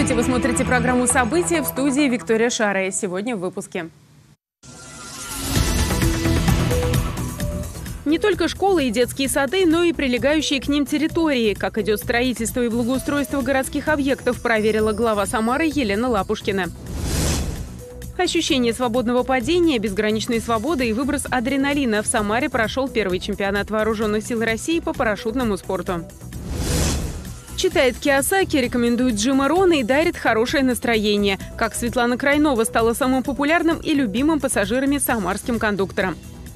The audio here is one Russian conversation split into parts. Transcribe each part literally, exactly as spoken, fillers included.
Здравствуйте, вы смотрите программу «События», в студии Виктория Шарая. Сегодня в выпуске. Не только школы и детские сады, но и прилегающие к ним территории. Как идет строительство и благоустройство городских объектов, проверила глава Самары Елена Лапушкина. Ощущение свободного падения, безграничной свободы и выброс адреналина. В Самаре прошел первый чемпионат Вооруженных сил России по парашютному спорту. Читает Кийосаки, рекомендует Джима Рона и дарит хорошее настроение. Как Светлана Крайнова стала самым популярным и любимым пассажирами самарским кондуктором.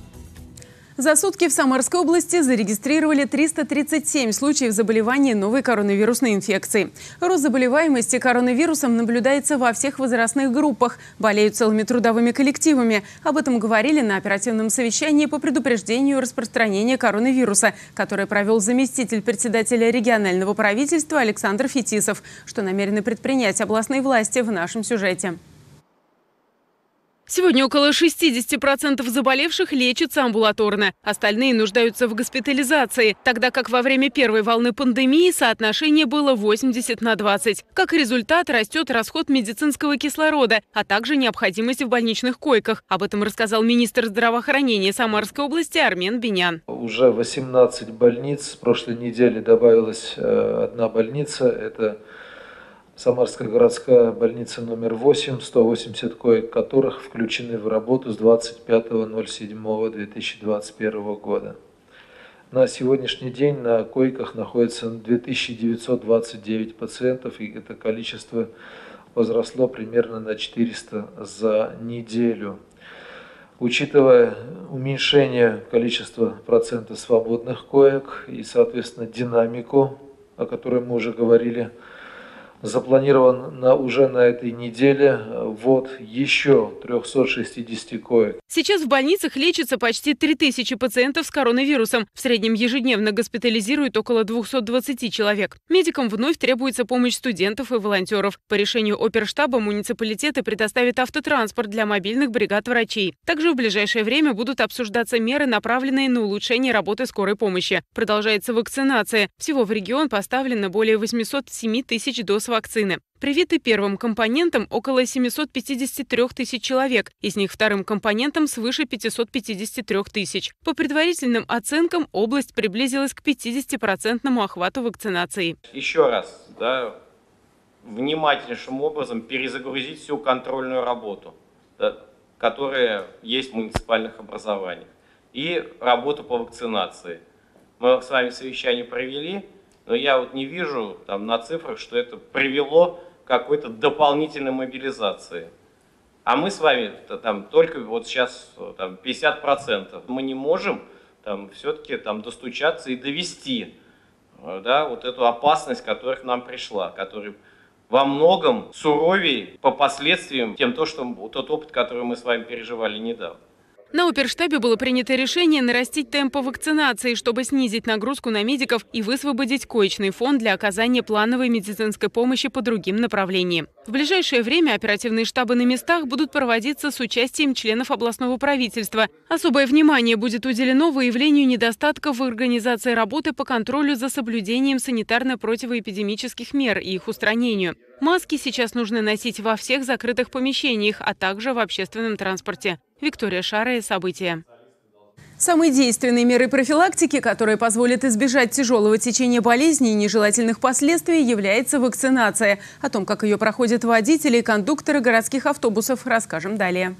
За сутки в Самарской области зарегистрировали триста тридцать семь случаев заболевания новой коронавирусной инфекцией. Рост заболеваемости коронавирусом наблюдается во всех возрастных группах. Болеют целыми трудовыми коллективами. Об этом говорили на оперативном совещании по предупреждению распространения коронавируса, которое провел заместитель председателя регионального правительства Александр Фетисов, что намерены предпринять областные власти в нашем сюжете. Сегодня около шестидесяти процентов заболевших лечатся амбулаторно. Остальные нуждаются в госпитализации, тогда как во время первой волны пандемии соотношение было восемьдесят на двадцать. Как результат, растет расход медицинского кислорода, а также необходимость в больничных койках. Об этом рассказал министр здравоохранения Самарской области Армен Бинян. Уже восемнадцать больниц. С прошлой недели добавилась одна больница. Это Самарская городская больница номер восемь, сто восемьдесят коек которых включены в работу с двадцать пятого ноль седьмого две тысячи двадцать первого года. На сегодняшний день на койках находится две тысячи девятьсот двадцать девять пациентов, и это количество возросло примерно на четыреста за неделю. Учитывая уменьшение количества процента свободных коек и, соответственно, динамику, о которой мы уже говорили, запланирован на, уже на этой неделе ввод еще трёхсот шестидесяти коек. Сейчас в больницах лечится почти три тысячи пациентов с коронавирусом. В среднем ежедневно госпитализируют около двухсот двадцати человек. Медикам вновь требуется помощь студентов и волонтеров. По решению оперштаба муниципалитеты предоставят автотранспорт для мобильных бригад врачей. Также в ближайшее время будут обсуждаться меры, направленные на улучшение работы скорой помощи. Продолжается вакцинация. Всего в регион поставлено более восьмисот семи тысяч доз вакцины. Привиты первым компонентом около семисот пятидесяти трёх тысяч человек, из них вторым компонентом свыше пятисот пятидесяти трёх тысяч. По предварительным оценкам, область приблизилась к пятидесятипроцентному охвату вакцинации. Еще раз, да, внимательнейшим образом перезагрузить всю контрольную работу, да, которая есть в муниципальных образованиях, и работу по вакцинации. Мы с вами совещание провели. Но я вот не вижу там на цифрах, что это привело к какой-то дополнительной мобилизации. А мы с вами там только вот сейчас там, пятьдесят процентов. Мы не можем там все-таки там достучаться и довести, да, вот эту опасность, которая к нам пришла, которая во многом суровее по последствиям, тем то, что тот опыт, который мы с вами переживали недавно. На оперштабе было принято решение нарастить темпы вакцинации, чтобы снизить нагрузку на медиков и высвободить коечный фонд для оказания плановой медицинской помощи по другим направлениям. В ближайшее время оперативные штабы на местах будут проводиться с участием членов областного правительства. Особое внимание будет уделено выявлению недостатков в организации работы по контролю за соблюдением санитарно-противоэпидемических мер и их устранению. Маски сейчас нужно носить во всех закрытых помещениях, а также в общественном транспорте. Виктория Шарая, «События». Самой действенной мерой профилактики, которая позволит избежать тяжелого течения болезни и нежелательных последствий, является вакцинация. О том, как ее проходят водители и кондукторы городских автобусов, расскажем далее.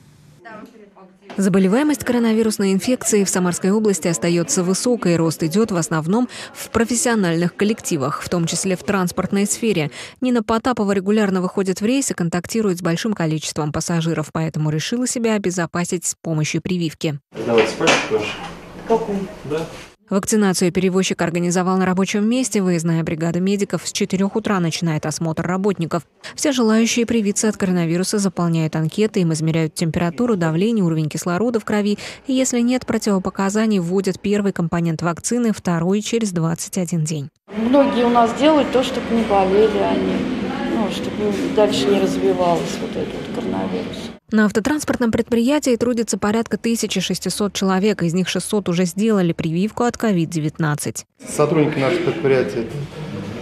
Заболеваемость коронавирусной инфекцией в Самарской области остается высокой. Рост идет в основном в профессиональных коллективах, в том числе в транспортной сфере. Нина Потапова регулярно выходит в рейс и контактирует с большим количеством пассажиров, поэтому решила себя обезопасить с помощью прививки. Давайте пальчик ваш. Какой? Да. Вакцинацию перевозчик организовал на рабочем месте. Выездная бригада медиков с четырёх утра начинает осмотр работников. Все желающие привиться от коронавируса заполняют анкеты, им измеряют температуру, давление, уровень кислорода в крови. И если нет противопоказаний, вводят первый компонент вакцины, второй через двадцать один день. Многие у нас делают то, чтобы не болели они, ну, чтобы дальше не развивалось вот этот вот коронавирус. На автотранспортном предприятии трудится порядка тысячи шестисот человек, из них шестьсот уже сделали прививку от ковид девятнадцать. Сотрудники нашего предприятия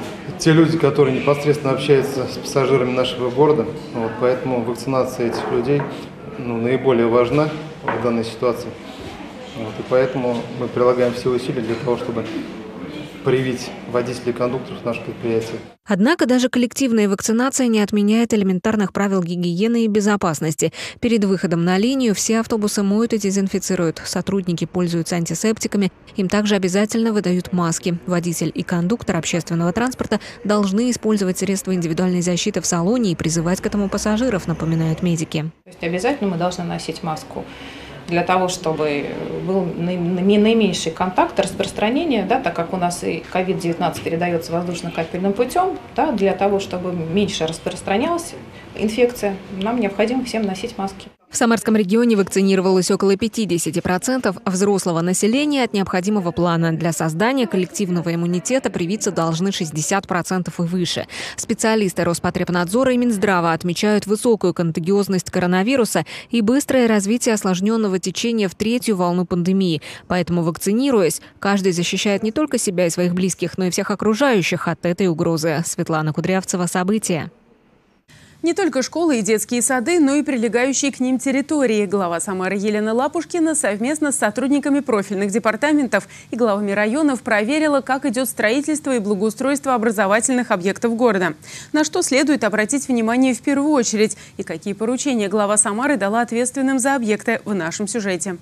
те люди, которые непосредственно общаются с пассажирами нашего города. Вот, поэтому вакцинация этих людей ну, наиболее важна в данной ситуации. Вот, и поэтому мы прилагаем все усилия для того, чтобы привить водителей и кондукторов наших предприятий. Однако даже коллективная вакцинация не отменяет элементарных правил гигиены и безопасности. Перед выходом на линию все автобусы моют и дезинфицируют. Сотрудники пользуются антисептиками. Им также обязательно выдают маски. Водитель и кондуктор общественного транспорта должны использовать средства индивидуальной защиты в салоне и призывать к этому пассажиров, напоминают медики. То есть обязательно мы должны носить маску для того, чтобы был наименьший контакт распространения, да, так как у нас и ковид девятнадцать передается воздушно-капельным путем, да, для того, чтобы меньше распространялась инфекция, нам необходимо всем носить маски. В Самарском регионе вакцинировалось около пятидесяти процентов взрослого населения от необходимого плана. Для создания коллективного иммунитета привиться должны шестьдесят процентов и выше. Специалисты Роспотребнадзора и Минздрава отмечают высокую контагиозность коронавируса и быстрое развитие осложненного течения в третью волну пандемии. Поэтому, вакцинируясь, каждый защищает не только себя и своих близких, но и всех окружающих от этой угрозы. Светлана Кудрявцева, события. Не только школы и детские сады, но и прилегающие к ним территории. Глава Самары Елена Лапушкина совместно с сотрудниками профильных департаментов и главами районов проверила, как идет строительство и благоустройство образовательных объектов города. На что следует обратить внимание в первую очередь и какие поручения глава Самары дала ответственным за объекты в нашем сюжете.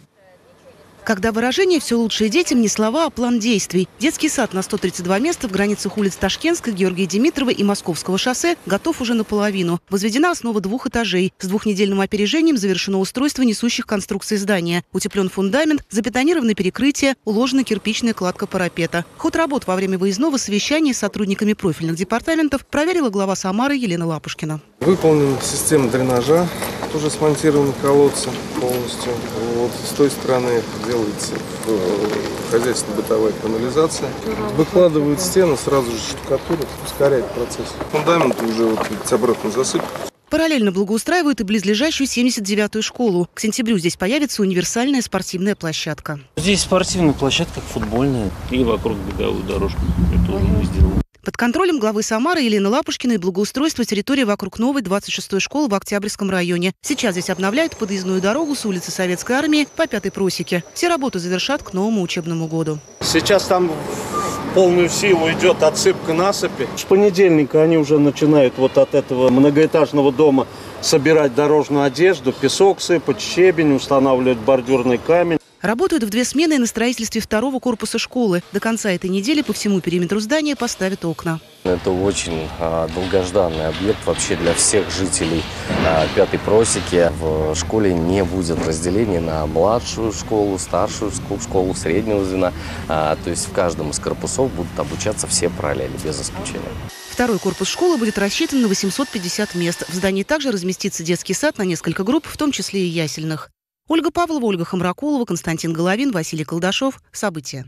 Когда выражение «все лучшее детям» не слова, а план действий. Детский сад на сто тридцать два места в границах улиц Ташкентской, Георгия Димитрова и Московского шоссе готов уже наполовину. Возведена основа двух этажей. С двухнедельным опережением завершено устройство несущих конструкций здания. Утеплен фундамент, запетонированы перекрытия, уложена кирпичная кладка парапета. Ход работ во время выездного совещания с сотрудниками профильных департаментов проверила глава Самары Елена Лапушкина. Выполнена система дренажа, уже смонтированы колодцы полностью. Вот с той стороны делается хозяйственно-бытовая канализация. Выкладывают стены, сразу же штукатурят, ускоряет процесс. Фундамент уже вот обратно засыпан. Параллельно благоустраивают и близлежащую семьдесят девятую школу. К сентябрю здесь появится универсальная спортивная площадка. Здесь спортивная площадка, футбольная и вокруг беговую дорожку. Это уже мы сделали. Под контролем главы Самары Елены Лапушкиной благоустройство территории вокруг новой двадцать шестой школы в Октябрьском районе. Сейчас здесь обновляют подъездную дорогу с улицы Советской Армии по Пятой просеке. Все работы завершат к новому учебному году. Сейчас там в полную силу идет отсыпка насыпи. С понедельника они уже начинают вот от этого многоэтажного дома собирать дорожную одежду, песок сыпать, щебень, устанавливать бордюрный камень. Работают в две смены на строительстве второго корпуса школы. До конца этой недели по всему периметру здания поставят окна. Это очень а, долгожданный объект вообще для всех жителей а, Пятой просеки. В школе не будет разделения на младшую школу, старшую школу, среднего звена. А, то есть в каждом из корпусов будут обучаться все параллели, без исключения. Второй корпус школы будет рассчитан на восемьсот пятьдесят мест. В здании также разместится детский сад на несколько групп, в том числе и ясельных. Ольга Павлова, Ольга Хамракулова, Константин Головин, Василий Колдашов. События.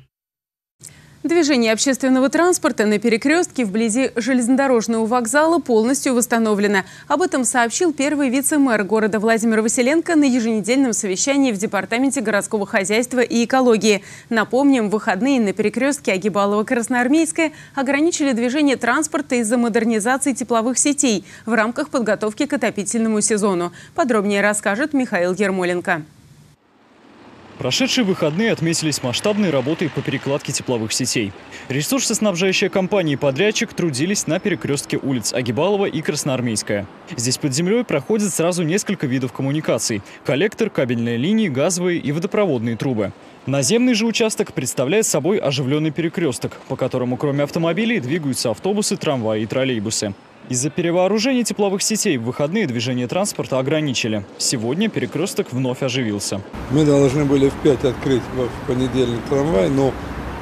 Движение общественного транспорта на перекрестке вблизи железнодорожного вокзала полностью восстановлено. Об этом сообщил первый вице-мэр города Владимир Василенко на еженедельном совещании в Департаменте городского хозяйства и экологии. Напомним, в выходные на перекрестке Агибалова-Красноармейская ограничили движение транспорта из-за модернизации тепловых сетей в рамках подготовки к отопительному сезону. Подробнее расскажет Михаил Ермоленко. Прошедшие выходные отметились масштабной работой по перекладке тепловых сетей. Ресурсоснабжающая компания и подрядчик трудились на перекрестке улиц Агибалова и Красноармейская. Здесь под землей проходят сразу несколько видов коммуникаций – коллектор, кабельные линии, газовые и водопроводные трубы. Наземный же участок представляет собой оживленный перекресток, по которому кроме автомобилей двигаются автобусы, трамваи и троллейбусы. Из-за перевооружения тепловых сетей в выходные движение транспорта ограничили. Сегодня перекресток вновь оживился. Мы должны были в пять открыть в понедельник трамвай, но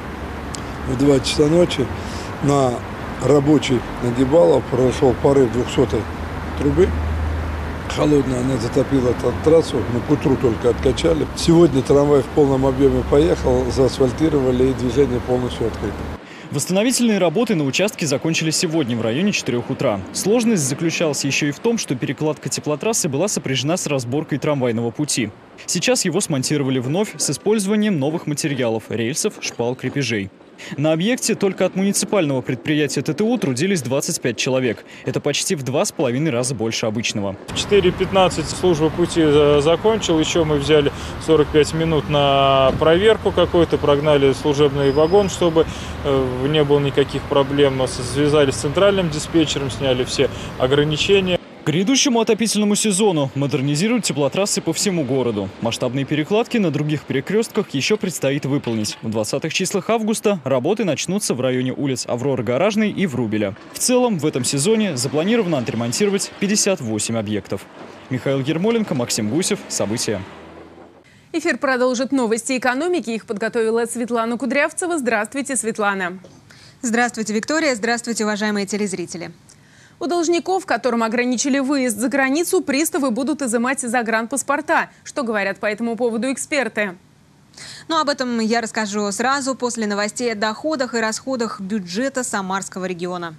в два часа ночи на рабочий Агибалов произошел порыв двухсотой трубы. Холодная, она затопила эту трассу, мы к утру только откачали. Сегодня трамвай в полном объеме поехал, заасфальтировали и движение полностью открыто. Восстановительные работы на участке закончили сегодня в районе четырёх утра. Сложность заключалась еще и в том, что перекладка теплотрассы была сопряжена с разборкой трамвайного пути. Сейчас его смонтировали вновь с использованием новых материалов – рельсов, шпал, крепежей. На объекте только от муниципального предприятия ТТУ трудились двадцать пять человек. Это почти в два с половиной раза больше обычного. В четыре пятнадцать служба пути закончил. Еще мы взяли сорок пять минут на проверку какую-то, прогнали служебный вагон, чтобы не было никаких проблем. Связались с центральным диспетчером, сняли все ограничения. К грядущему отопительному сезону модернизируют теплотрассы по всему городу. Масштабные перекладки на других перекрестках еще предстоит выполнить. В двадцатых числах августа работы начнутся в районе улиц Авроры Гаражной и Врубеля. В целом в этом сезоне запланировано отремонтировать пятьдесят восемь объектов. Михаил Ермоленко, Максим Гусев. События. Эфир продолжит новости экономики. Их подготовила Светлана Кудрявцева. Здравствуйте, Светлана. Здравствуйте, Виктория. Здравствуйте, уважаемые телезрители. У должников, которым ограничили выезд за границу, приставы будут изымать загранпаспорта. Что говорят по этому поводу эксперты? Ну, об этом я расскажу сразу после новостей о доходах и расходах бюджета Самарского региона.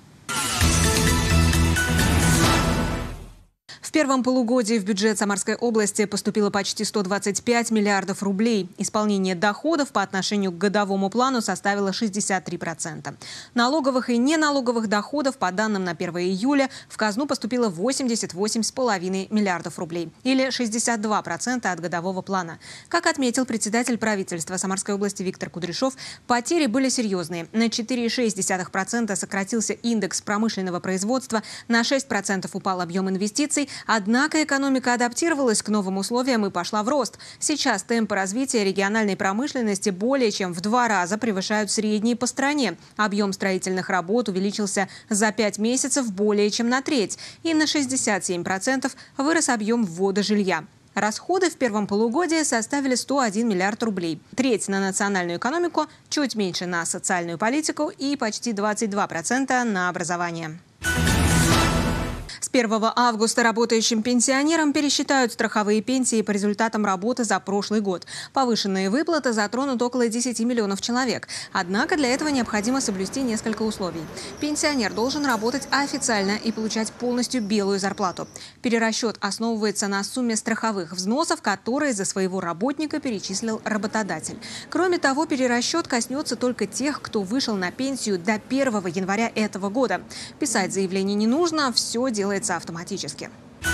В первом полугодии в бюджет Самарской области поступило почти сто двадцать пять миллиардов рублей. Исполнение доходов по отношению к годовому плану составило шестьдесят три процента. Налоговых и неналоговых доходов, по данным на первое июля, в казну поступило восемьдесят восемь с половиной миллиардов рублей, или шестьдесят два процента от годового плана. Как отметил председатель правительства Самарской области Виктор Кудряшов, потери были серьезные. На четыре целых шесть десятых процента сократился индекс промышленного производства, на шесть процентов упал объем инвестиций. Однако экономика адаптировалась к новым условиям и пошла в рост. Сейчас темпы развития региональной промышленности более чем в два раза превышают средние по стране. Объем строительных работ увеличился за пять месяцев более чем на треть. И на шестьдесят семь процентов вырос объем ввода жилья. Расходы в первом полугодии составили сто один миллиард рублей. Треть на национальную экономику, чуть меньше на социальную политику и почти двадцать два процента на образование. С первого августа работающим пенсионерам пересчитают страховые пенсии по результатам работы за прошлый год. Повышенные выплаты затронут около десяти миллионов человек. Однако для этого необходимо соблюсти несколько условий. Пенсионер должен работать официально и получать полностью белую зарплату. Перерасчет основывается на сумме страховых взносов, которые за своего работника перечислил работодатель. Кроме того, перерасчет коснется только тех, кто вышел на пенсию до первого января этого года. Писать заявление не нужно, все делается автоматически.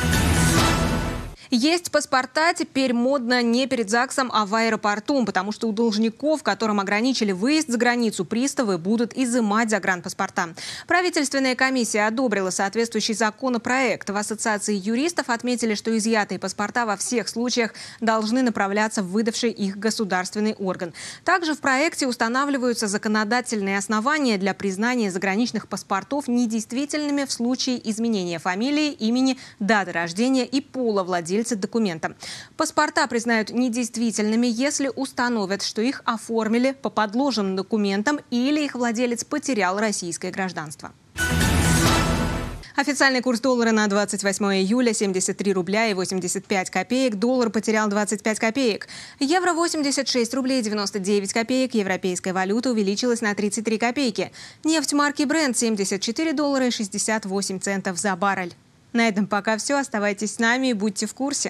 Есть паспорта теперь модно не перед ЗАГСом, а в аэропорту, потому что у должников, которым ограничили выезд за границу, приставы будут изымать загранпаспорта. Правительственная комиссия одобрила соответствующий законопроект. В Ассоциации юристов отметили, что изъятые паспорта во всех случаях должны направляться в выдавший их государственный орган. Также в проекте устанавливаются законодательные основания для признания заграничных паспортов недействительными в случае изменения фамилии, имени, даты рождения и пола владельца документа. Паспорта признают недействительными, если установят, что их оформили по подложенным документам или их владелец потерял российское гражданство. Официальный курс доллара на двадцать восьмое июля – семьдесят три рубля и восемьдесят пять копеек. Доллар потерял двадцать пять копеек. Евро – восемьдесят шесть рублей девяносто девять копеек. Европейская валюта увеличилась на тридцать три копейки. Нефть марки Brent – семьдесят четыре доллара и шестьдесят восемь центов за баррель. На этом пока все. Оставайтесь с нами и будьте в курсе.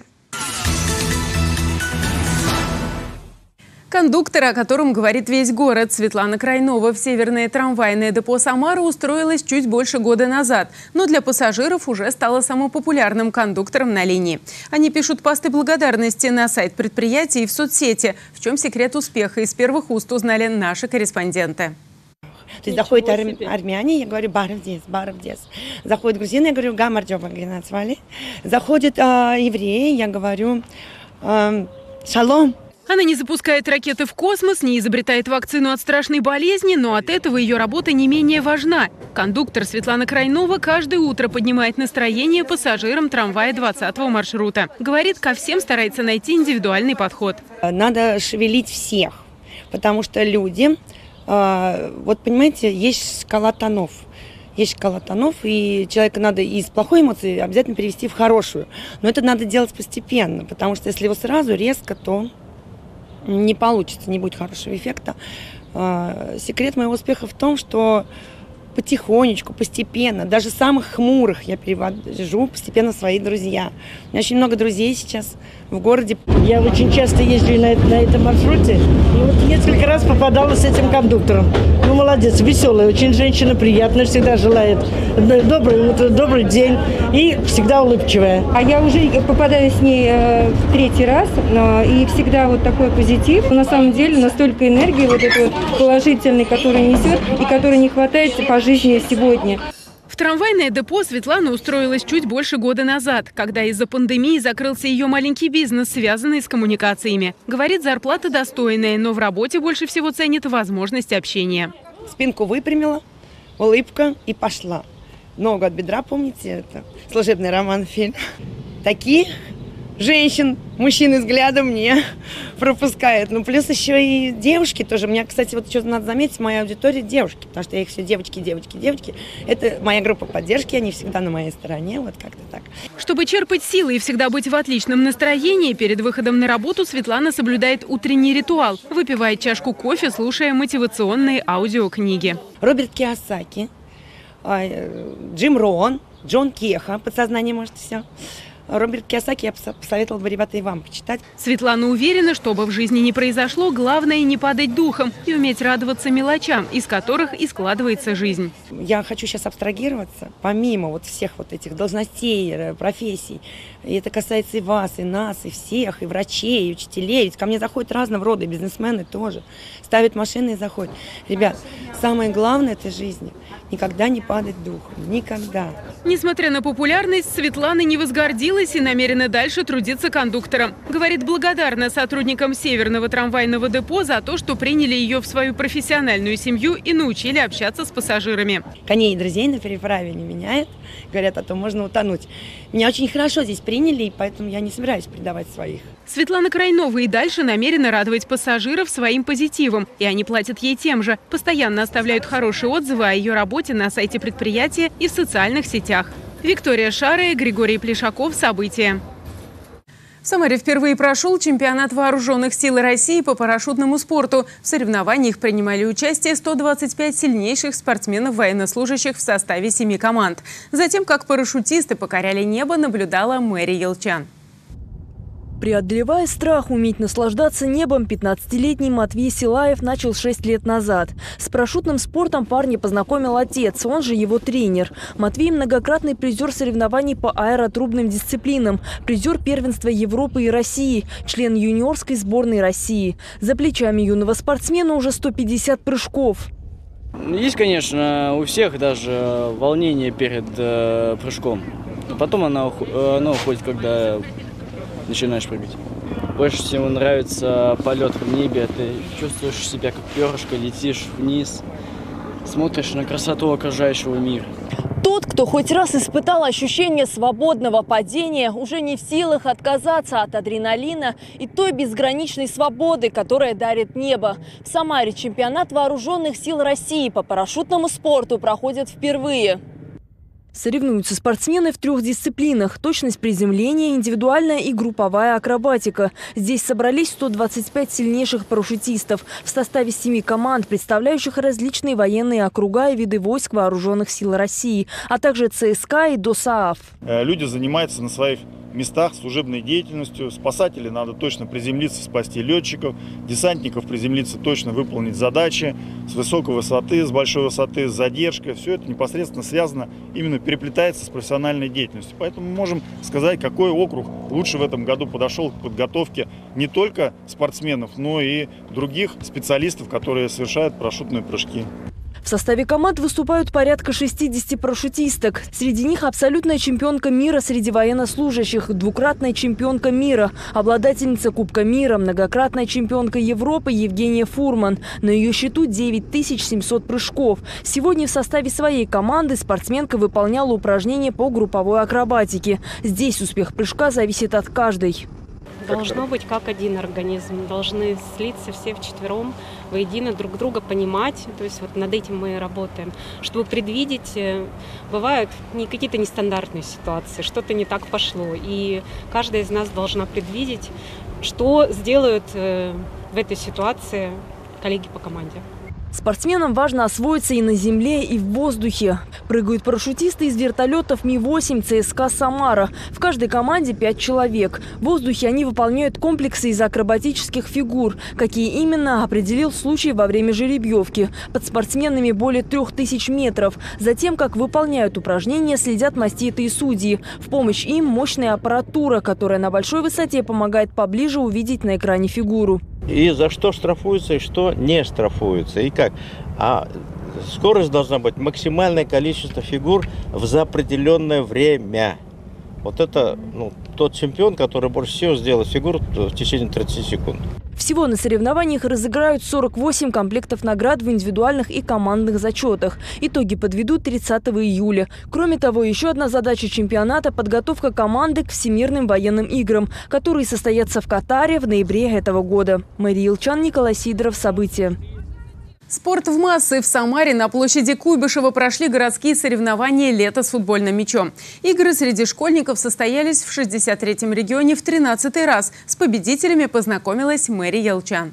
Кондуктор, о котором говорит весь город, Светлана Крайнова в северное трамвайное депо Самары устроилась чуть больше года назад. Но для пассажиров уже стала самым популярным кондуктором на линии. Они пишут посты благодарности на сайт предприятия и в соцсети. В чем секрет успеха, из первых уст узнали наши корреспонденты. То есть заходят арм... армяне, я говорю, баровдес, баровдес. Заходят грузины, я говорю, гамарджоба назвали. Заходят э, евреи, я говорю, э, шалом. Она не запускает ракеты в космос, не изобретает вакцину от страшной болезни, но от этого ее работа не менее важна. Кондуктор Светлана Крайнова каждое утро поднимает настроение пассажирам трамвая двадцатого маршрута. Говорит, ко всем старается найти индивидуальный подход. Надо шевелить всех, потому что люди... Вот понимаете, есть шкала тонов. Есть шкала тонов, и человека надо из плохой эмоции обязательно перевести в хорошую. Но это надо делать постепенно, потому что если его сразу резко, то не получится, не будет хорошего эффекта. Секрет моего успеха в том, что потихонечку, постепенно, даже самых хмурых я перевожу постепенно в свои друзья. У меня очень много друзей сейчас в городе. Я очень часто езжу на, на этом маршруте, и вот несколько раз попадала с этим кондуктором. Ну, молодец, веселая, очень женщина, приятная, всегда желает добрый, вот, добрый день и всегда улыбчивая. А я уже попадаю с ней э, в третий раз, э, и всегда вот такой позитив. На самом деле настолько энергии вот этой вот положительной, которую несет и которой не хватает по жизни сегодня. В трамвайное депо Светлана устроилась чуть больше года назад, когда из-за пандемии закрылся ее маленький бизнес, связанный с коммуникациями. Говорит, зарплата достойная, но в работе больше всего ценит возможность общения. Спинку выпрямила, улыбка и пошла. Ногу от бедра, помните, это служебный роман, фильм. Такие женщин, мужчины взглядом не пропускают. Ну, плюс еще и девушки тоже. У меня, кстати, вот что-то надо заметить, моя аудитория девушки, потому что я их все девочки, девочки, девочки. Это моя группа поддержки, они всегда на моей стороне, вот как-то так. Чтобы черпать силы и всегда быть в отличном настроении, перед выходом на работу Светлана соблюдает утренний ритуал. Выпивает чашку кофе, слушая мотивационные аудиокниги. Роберт Кийосаки, Джим Роун, Джон Кеха, «Подсознание может все». Роберт Кийосаки я посоветовала бы, ребята, и вам почитать. Светлана уверена, что бы в жизни не произошло, главное не падать духом и уметь радоваться мелочам, из которых и складывается жизнь. Я хочу сейчас абстрагироваться, помимо вот всех вот этих должностей, профессий. И это касается и вас, и нас, и всех, и врачей, и учителей. Ведь ко мне заходят разного рода, и бизнесмены тоже. Ставят машины и заходят. Ребят, самое главное этой жизни – никогда не падать духом. Никогда. Несмотря на популярность, Светлана не возгордилась и намерена дальше трудиться кондуктором. Говорит, благодарна сотрудникам Северного трамвайного депо за то, что приняли ее в свою профессиональную семью и научили общаться с пассажирами. Коней и друзей на переправе не меняет. Говорят, а то можно утонуть. Меня очень хорошо здесь приняли, и поэтому я не собираюсь предавать своих. Светлана Крайнова и дальше намерена радовать пассажиров своим позитивом. И они платят ей тем же. Постоянно оставляют хорошие отзывы о ее работе на сайте предприятия и в социальных сетях. Виктория Шарая, Григорий Плешаков. События. В Самаре впервые прошел чемпионат вооруженных сил России по парашютному спорту. В соревнованиях принимали участие сто двадцать пять сильнейших спортсменов-военнослужащих в составе семи команд. Затем, как парашютисты покоряли небо, наблюдала Мэри Елчан. Преодолевая страх уметь наслаждаться небом, пятнадцатилетний Матвей Силаев начал шесть лет назад. С парашютным спортом парня познакомил отец, он же его тренер. Матвей – многократный призер соревнований по аэротрубным дисциплинам, призер первенства Европы и России, член юниорской сборной России. За плечами юного спортсмена уже сто пятьдесят прыжков. Есть, конечно, у всех даже волнение перед э, прыжком. Но потом оно, оно уходит, когда начинаешь прыгать. Больше всего нравится полет в небе. Ты чувствуешь себя как перышко, летишь вниз, смотришь на красоту окружающего мира. Тот, кто хоть раз испытал ощущение свободного падения, уже не в силах отказаться от адреналина и той безграничной свободы, которая дарит небо. В Самаре чемпионат вооруженных сил России по парашютному спорту проходит впервые. Соревнуются спортсмены в трех дисциплинах – точность приземления, индивидуальная и групповая акробатика. Здесь собрались сто двадцать пять сильнейших парашютистов в составе семи команд, представляющих различные военные округа и виды войск вооруженных сил России, а также ЦСКА и ДОСААФ. Люди занимаются на своих местах служебной деятельностью. Спасатели надо точно приземлиться, спасти летчиков. Десантников приземлиться, точно выполнить задачи с высокой высоты, с большой высоты, с задержкой. Все это непосредственно связано, именно переплетается с профессиональной деятельностью. Поэтому мы можем сказать, какой округ лучше в этом году подошел к подготовке не только спортсменов, но и других специалистов, которые совершают парашютные прыжки. В составе команд выступают порядка шестидесяти парашютисток. Среди них абсолютная чемпионка мира среди военнослужащих, двукратная чемпионка мира, обладательница Кубка мира, многократная чемпионка Европы Евгения Фурман. На ее счету девять тысяч семьсот прыжков. Сегодня в составе своей команды спортсменка выполняла упражнения по групповой акробатике. Здесь успех прыжка зависит от каждой. Должно быть как один организм. Должны слиться все вчетвером, воедино друг друга понимать. То есть вот над этим мы работаем. Чтобы предвидеть, бывают не какие-то нестандартные ситуации, что-то не так пошло. И каждая из нас должна предвидеть, что сделают в этой ситуации коллеги по команде. Спортсменам важно освоиться и на земле, и в воздухе. Прыгают парашютисты из вертолетов Ми восемь ЦСКА «Самара». В каждой команде пять человек. В воздухе они выполняют комплексы из акробатических фигур. Какие именно, определил случай во время жеребьевки. Под спортсменами более трех тысяч метров. Затем, как выполняют упражнения, следят маститые судьи. В помощь им мощная аппаратура, которая на большой высоте помогает поближе увидеть на экране фигуру. И за что штрафуются, и что не штрафуются, и как. А скорость должна быть максимальное количество фигур в определенное время. Вот это ну, тот чемпион, который больше всего сделает фигур в течение тридцати секунд. Всего на соревнованиях разыграют сорок восемь комплектов наград в индивидуальных и командных зачетах. Итоги подведут тридцатого июля. Кроме того, еще одна задача чемпионата – подготовка команды к Всемирным военным играм, которые состоятся в Катаре в ноябре этого года. Мария Илчан, Николай Сидоров. События. Спорт в массы. В Самаре на площади Куйбышева прошли городские соревнования «Лето с футбольным мячом». Игры среди школьников состоялись в шестьдесят третьем регионе в тринадцатый раз. С победителями познакомилась Мария Илчан.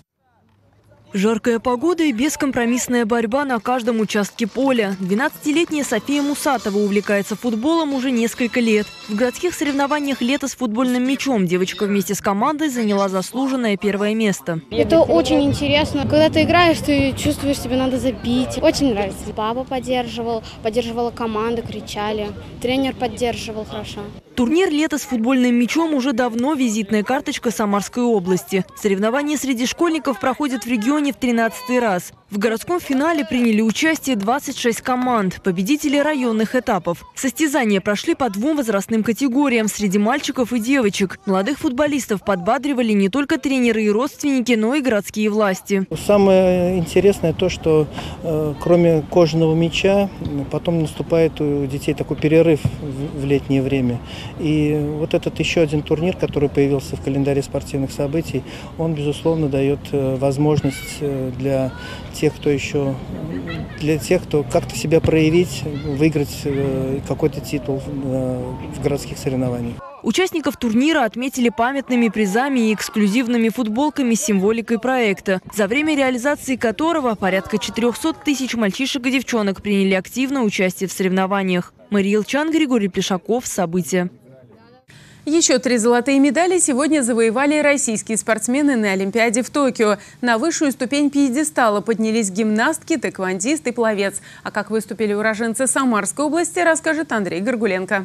Жаркая погода и бескомпромиссная борьба на каждом участке поля. двенадцатилетняя София Мусатова увлекается футболом уже несколько лет. В городских соревнованиях «Лето с футбольным мячом» девочка вместе с командой заняла заслуженное первое место. Это очень интересно. Когда ты играешь, ты чувствуешь, тебе надо забить. Очень нравится. Папа поддерживал, поддерживала команда, кричали. Тренер поддерживал хорошо. Турнир «Лето с футбольным мячом» уже давно визитная карточка Самарской области. Соревнования среди школьников проходят в регионе в тринадцатый раз. В городском финале приняли участие двадцать шесть команд, победители районных этапов. Состязания прошли по двум возрастным категориям среди мальчиков и девочек. Молодых футболистов подбадривали не только тренеры и родственники, но и городские власти. Самое интересное то, что э, кроме кожаного мяча, потом наступает у детей такой перерыв в, в летнее время. И вот этот еще один турнир, который появился в календаре спортивных событий, он, безусловно, дает э, возможность э, для тех, кто еще, для тех, кто как-то себя проявить, выиграть э, какой-то титул э, в городских соревнованиях. Участников турнира отметили памятными призами и эксклюзивными футболками с символикой проекта, за время реализации которого порядка четырехсот тысяч мальчишек и девчонок приняли активное участие в соревнованиях. Мария Илчан, Григорий Плешаков. События. Еще три золотые медали сегодня завоевали российские спортсмены на Олимпиаде в Токио. На высшую ступень пьедестала поднялись гимнастки, тэквондист и пловец. А как выступили уроженцы Самарской области, расскажет Андрей Горгуленко.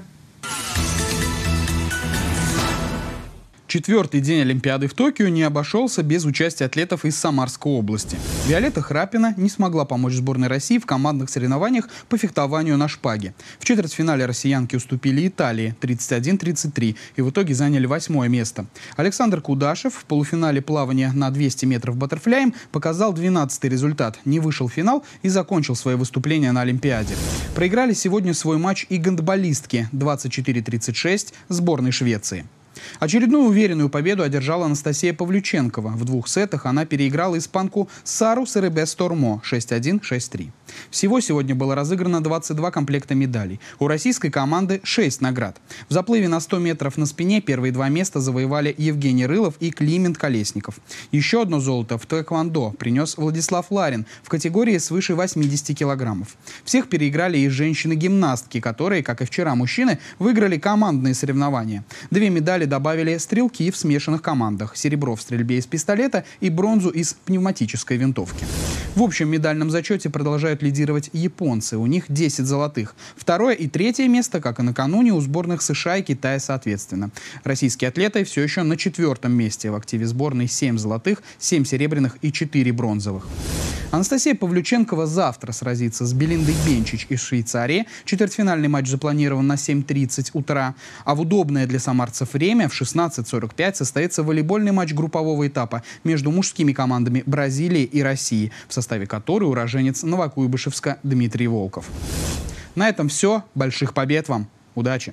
Четвертый день Олимпиады в Токио не обошелся без участия атлетов из Самарской области. Виолетта Храпина не смогла помочь сборной России в командных соревнованиях по фехтованию на шпаге. В четвертьфинале россиянки уступили Италии тридцать один тридцать три и в итоге заняли восьмое место. Александр Кудашев в полуфинале плавания на двести метров баттерфляем показал двенадцатый результат, не вышел в финал и закончил свое выступление на Олимпиаде. Проиграли сегодня свой матч и гандболистки двадцать четыре тридцать шесть сборной Швеции. Очередную уверенную победу одержала Анастасия Павлюченкова. В двух сетах она переиграла испанку Сару Серебес-Тормо шесть один шесть три. Всего сегодня было разыграно двадцать два комплекта медалей. У российской команды шесть наград. В заплыве на сто метров на спине первые два места завоевали Евгений Рылов и Климент Колесников. Еще одно золото в тэквондо принес Владислав Ларин в категории свыше восьмидесяти килограммов. Всех переиграли и женщины-гимнастки, которые, как и вчера мужчины, выиграли командные соревнования. Две медали добавили стрелки в смешанных командах. Серебро в стрельбе из пистолета и бронзу из пневматической винтовки. В общем медальном зачете продолжают лидировать японцы. У них десять золотых. Второе и третье место, как и накануне, у сборных США и Китая соответственно. Российские атлеты все еще на четвертом месте. В активе сборной семь золотых, семь серебряных и четыре бронзовых. Анастасия Павлюченкова завтра сразится с Белиндой Бенчич из Швейцарии. Четвертьфинальный матч запланирован на семь тридцать утра. А в удобное для самарцев время в шестнадцать сорок пять состоится волейбольный матч группового этапа между мужскими командами Бразилии и России, в составе которой уроженец Новокуйбышевска Дмитрий Волков. На этом все. Больших побед вам. Удачи!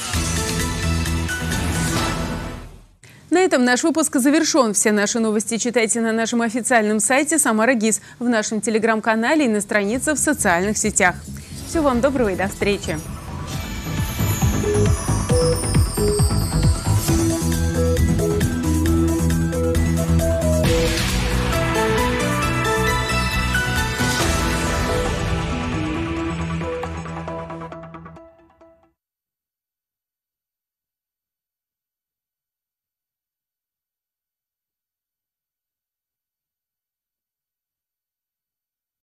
На этом наш выпуск завершен. Все наши новости читайте на нашем официальном сайте Самара ГИС, в нашем телеграм-канале и на странице в социальных сетях. Всего вам доброго и до встречи!